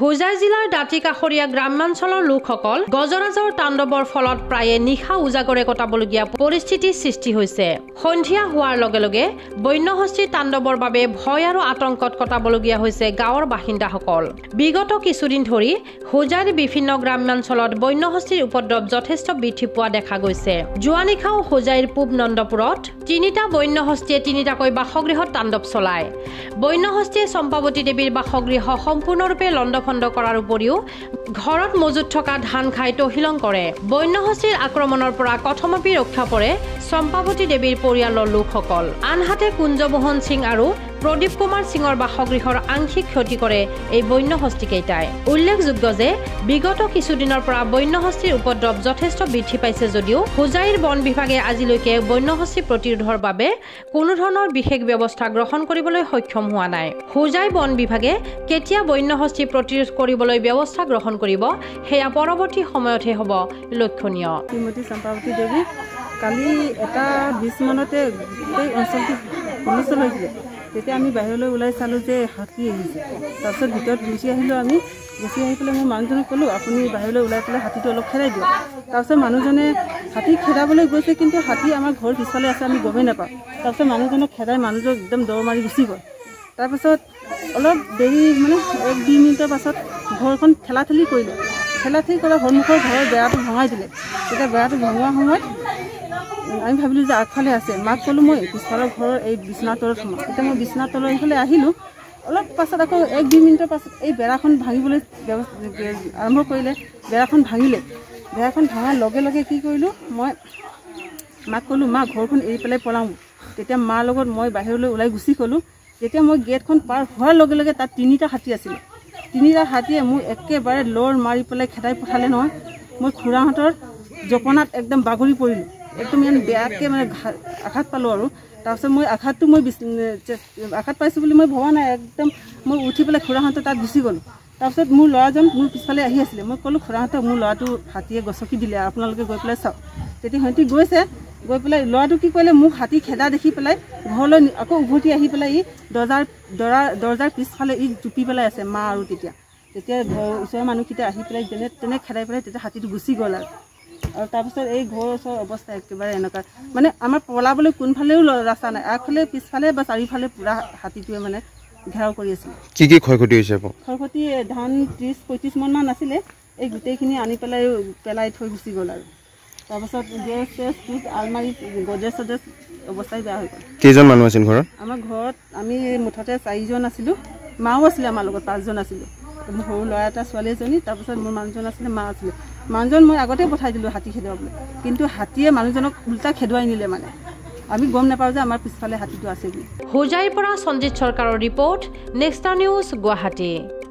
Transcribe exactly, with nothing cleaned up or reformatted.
হোজাই জিলাৰ দাঁতি কাষৰীয়া গ্ৰামাঞ্চলৰ লোকসকল গজৰাজৰ তাণ্ডৱৰ ফলত প্ৰায়ে নিশা উজাগৰে কটাবলগীয়া পৰিস্থিতিৰ সৃষ্টি হৈছে। সন্ধিয়া হোৱাৰ লগে লগে বন্যহস্তীৰ তাণ্ডৱৰ বাবে ভয় আৰু আতংকত কটাবলগীয়া হৈছে গাঁৱৰ বাসিন্দাসকল। বিগত কিছুদিন ধৰি হোজাইৰ বিভিন্ন গ্ৰামাঞ্চলত বন্যহস্তীৰ উপদ্ৰৱ যথেষ্ট বৃদ্ধি পোৱা দেখা গৈছে। যোৱা নিশাও হোজাইৰ পূব নন্দপুৰত তিনিটা বন্যহস্তীয়ে তিনিটাকৈ বাসগৃহত তাণ্ডৱ চলায়। বন্যহস্তীয়ে চম্পাৱতী দেৱীৰ বাসগৃহ সম্পূৰ্ণৰূপে লণ্ডভণ্ড কৰাৰ উপৰিও ঘৰত মজুত থকা ধান খাই তহিলং কৰে। বন্যহস্তীৰ আক্ৰমণৰ পৰা কথমপি ৰক্ষা পৰে চম্পাৱতী দেৱীৰ পৰিয়ালৰ লোকসকল। আনহাতে কুঞ্জমোহন সিং আৰু প্ৰদীপ কুমাৰ সিঙৰ বাসগৃহৰ আংশিক ক্ষতি কৰে এই বন্যহস্তীকেইটাই। উল্লেখযোগ্য যে বিগত কিছুদিনৰ পৰা বন্যহস্তীৰ উপদ্ৰৱ যথেষ্ট বৃদ্ধি পাইছে যদিও হোজাইৰ বন বিভাগে আজিলৈকে বন্যহস্তী প্ৰতিৰোধৰ বাবে কোনো ধৰণৰ বিশেষ ব্যৱস্থা গ্ৰহণ কৰিবলৈ সক্ষম হোৱা নাই। হোজাই বন বিভাগে কেতিয়া বন্যহস্তী প্ৰতিৰোধ কৰিবলৈ ব্যৱস্থা গ্ৰহণ কৰিব সেয়া পৰৱৰ্তী সময়তহে হ'ব লক্ষণীয়। শ্ৰীমতী চম্পাৱতী দেৱী কালি এটা বিশ মানতে গোটেই অঞ্চলটো হুলস্থুল হৈছিলে। তেতিয়া আমি বাহিৰলৈ ওলাই চালোঁ যে হাতী আহিছে। তাৰপিছত ভিতৰত গুচি আহিলোঁ। আমি গুচি আহি পেলাই মই মানুহজনক ক'লোঁ, আপুনি বাহিৰলৈ ওলাই পেলাই হাতীটো অলপ খেদাই দিয়ক। তাৰপিছত মানুহজনে হাতী খেদাবলৈ গৈছে, কিন্তু হাতী আমাৰ ঘৰ পিছফালে আছে, আমি গমেই নাপাওঁ। তাৰপিছত মানুহজনক খেদাই মানুহজন একদম দৌৰ মাৰি গুচি গ'ল। তাৰপিছত অলপ দেৰি মানে এক দুই মিনিটৰ পাছত ঘৰখন ঠেলা ঠেলি কৰিলে। ঠেলা ঠেলি কৰা সন্মুখৰ ঘৰৰ বেৰাটো ভঙাই দিলে। তেতিয়া বেৰাটো ভঙোৱা সময়ত আমি ভাবিলোঁ যে আগফালে আছে। মাক ক'লোঁ মই পিছফালৰ ঘৰৰ এই বিচনা তলত সোমাওঁ। তেতিয়া মই বিচনা তলৰ এইফালে আহিলোঁ। অলপ পাছত আকৌ এক দুই মিনিটৰ পাছত এই বেৰাখন ভাঙিবলৈ আৰম্ভ কৰিলে। বেৰাখন ভাঙিলে। বেৰাখন ভাঙাৰ লগে লগে কি কৰিলোঁ, মই মাক ক'লোঁ, মা ঘৰখন এৰি পেলাই পলাওঁ। তেতিয়া মাৰ লগত মই বাহিৰলৈ ওলাই গুচি গ'লোঁ। যেতিয়া মই গেটখন পাৰ হোৱাৰ লগে লগে তাত তিনিটা হাতী আছিলে। তিনিটা হাতীয়ে মোক একেবাৰে লৰ মাৰি পেলাই খেদাই পঠালে নহয়। মই খুৰাহঁতৰ জপনাত একদম বাগৰি পৰিলোঁ। একদম ইমান বেয়াকৈ মানে আঘাত পালোঁ আৰু। তাৰপিছত মই আঘাতটো মই আঘাত পাইছোঁ বুলি মই ভবা নাই। একদম মই উঠি পেলাই খুৰাহঁতৰ তাত গুচি গ'লোঁ। তাৰপিছত মোৰ ল'ৰাজন মোৰ পিছফালে আহি আছিলে। মই ক'লোঁ, খুৰাহঁতক মোৰ ল'ৰাটো হাতীয়ে গছকি দিলে, আপোনালোকে গৈ পেলাই চাওক। তেতিয়া সিহঁতি গৈছে। গৈ পেলাই ল'ৰাটো কি কৰিলে, মোক হাতী খেদা দেখি পেলাই ঘৰলৈ আকৌ উভতি আহি পেলাই ই দৰ্জাৰ দৰা দৰ্জাৰ পিছফালে ই জুপি পেলাই আছে মা আৰু তেতিয়া তেতিয়া ঘৰৰ ওচৰৰ মানুহকেইটা আহি পেলাই যেনে তেনে খেদাই পেলাই তেতিয়া হাতীটো গুচি গ'ল আৰু। আৰু তাৰপিছত এই ঘৰৰ ওচৰৰ অৱস্থা একেবাৰে এনেকুৱা, মানে আমাৰ পলাবলৈ কোনফালেও ৰাস্তা নাই। আগফালে পিছফালে বা চাৰিওফালে পুৰা হাতীটোৱে মানে ঘেৰাও কৰি আছিলে। কি কি ক্ষয় ক্ষতি হৈছে? ক্ষয় ক্ষতি ধান ত্ৰিছ পঁয়ত্ৰিছ মন মান আছিলে। এই গোটেইখিনি আনি পেলাই পেলাই থৈ গুচি গ'ল আৰু। তাৰপাছত গেছ চেছ ফ্ৰিজ আলমাৰি গড্ৰেজ চড্ৰেজ অৱস্থাই বেয়া হৈ গ'ল। কেইজন মানুহ আছিল ঘৰত? আমাৰ ঘৰত আমি মুঠতে চাৰিজন আছিলোঁ। মাও আছিলে আমাৰ লগত, পাঁচজন আছিলোঁ। মোৰ সৰু ল'ৰা এটা, ছোৱালী এজনী, তাৰপিছত মোৰ মানুহজন আছিলে, মা আছিলে। মানুহজন মই আগতে পঠাই দিলোঁ হাতী খেদুৱাবলৈ, কিন্তু হাতীয়ে মানুহজনক উল্টা খেদুৱাই নিলে। মানে আমি গম নাপাওঁ যে আমাৰ পিছফালে হাতীটো আছে বুলি। হোজাইৰ পৰা সঞ্জিত চৰকাৰৰ ৰিপৰ্ট, নেক্সট নিউজ, গুৱাহাটী।